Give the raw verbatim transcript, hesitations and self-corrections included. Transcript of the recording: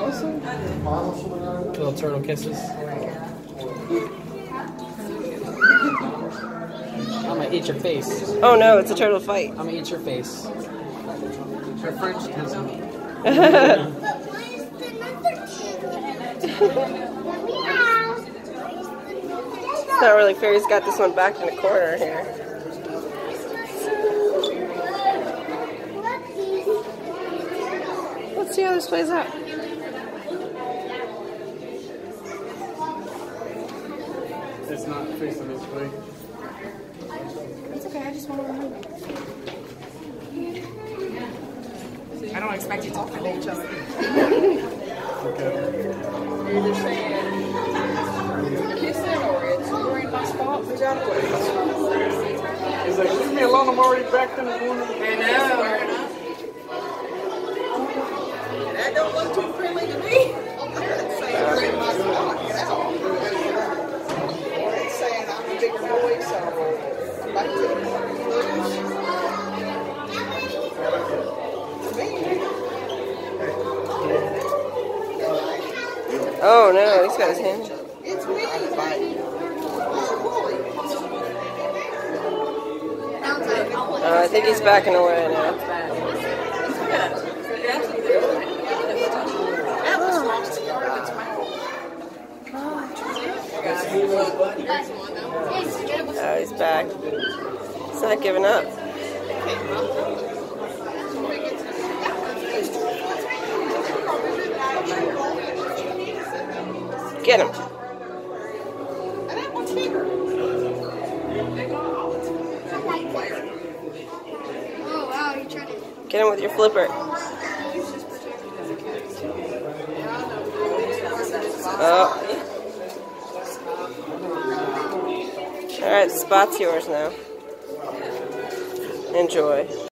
awesome? Little turtle kisses. I'm gonna eat your face. Oh no, it's a turtle fight. I'm gonna eat your face. Your French kissing. It's not really fair. He's got this one backed in a corner here. Let's see how this plays out. It's not facing this way. It's okay, I just want to remove it. I don't expect you talking to each other. Okay. You're either saying kissing or it's you're in my spot. Who's out of place? He's like, leave me alone, I'm already back in the corner. I know. That don't look too friendly to me. Saying you're in my spot. Get out. It's saying I'm a bigger boy, so I'm like to Oh no, he's got his hand. It's me, baby. Uh, I think he's backing away now. Oh, he's back. He's not giving up. Get him. Get him with your flipper. Oh. Alright, the spot's yours now. Enjoy.